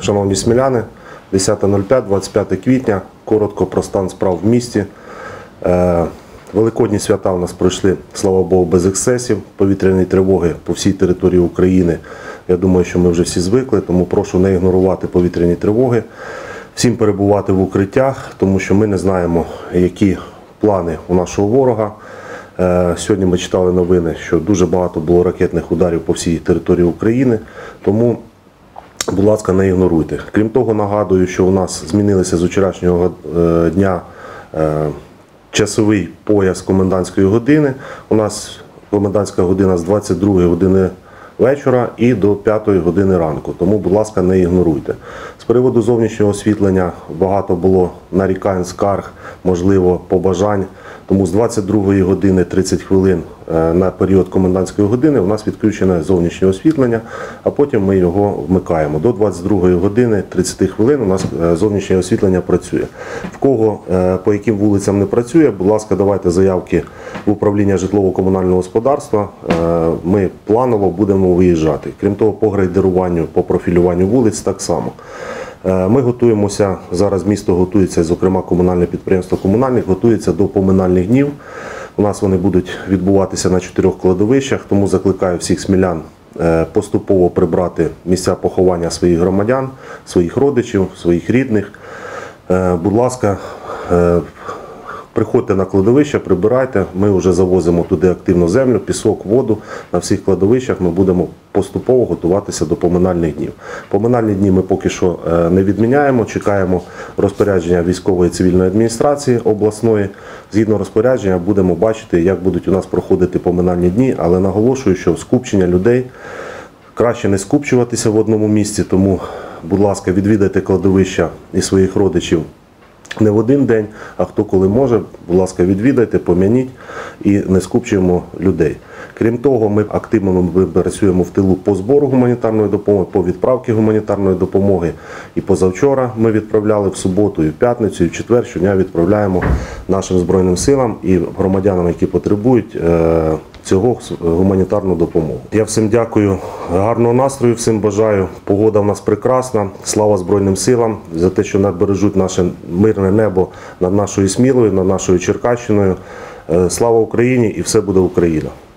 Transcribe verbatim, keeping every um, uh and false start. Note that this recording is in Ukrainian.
Шановні сміляни, десяте нуль п'ять, двадцять п'яте квітня, коротко про стан справ в місті. Великодні свята у нас пройшли, слава Богу, без ексцесів, повітряної тривоги по всій території України. Я думаю, що ми вже всі звикли, тому прошу не ігнорувати повітряні тривоги, всім перебувати в укриттях, тому що ми не знаємо, які плани у нашого ворога. Сьогодні ми читали новини, що дуже багато було ракетних ударів по всій території України, тому, будь ласка, не ігноруйте. Крім того, нагадую, що у нас змінилися з вчорашнього дня часовий пояс комендантської години. У нас комендантська година з двадцять другої години вечора і до п'ятої години ранку. Тому, будь ласка, не ігноруйте. З приводу зовнішнього освітлення багато було нарікань, скарг, можливо, побажань. Тому з двадцять другої години тридцять хвилин на період комендантської години у нас відключене зовнішнє освітлення, а потім ми його вмикаємо. До двадцять другої години тридцять хвилин у нас зовнішнє освітлення працює. В кого по яким вулицям не працює, будь ласка, давайте заявки в управління житлово-комунального господарства. Ми планово будемо виїжджати. Крім того, по грейдеруванню, по профілюванню вулиць так само. Ми готуємося, зараз місто готується, зокрема комунальне підприємство «Комунальник» готується до поминальних днів. У нас вони будуть відбуватися на чотирьох кладовищах, тому закликаю всіх смілян поступово прибрати місця поховання своїх громадян, своїх родичів, своїх рідних. Будь ласка, приходьте на кладовище, прибирайте, ми вже завозимо туди активну землю, пісок, воду. На всіх кладовищах ми будемо поступово готуватися до поминальних днів. Поминальні дні ми поки що не відміняємо, чекаємо розпорядження військової цивільної адміністрації обласної. Згідно розпорядження будемо бачити, як будуть у нас проходити поминальні дні, але наголошую, що скупчення людей краще не скупчуватися в одному місці, тому, будь ласка, відвідайте кладовища і своїх родичів не в один день, а хто коли може, будь ласка, відвідайте, пом'яніть і не скупчуємо людей. Крім того, ми активно працюємо в тилу по збору гуманітарної допомоги, по відправці гуманітарної допомоги. І позавчора ми відправляли в суботу, і в п'ятницю, і в четвер щодня відправляємо нашим Збройним силам і громадянам, які потребують цього гуманітарну допомогу. Я всім дякую, гарного настрою, всім бажаю. Погода в нас прекрасна. Слава Збройним силам за те, що бережуть наше мирне небо над нашою Смілою, над нашою Черкащиною. Слава Україні, і все буде Україна!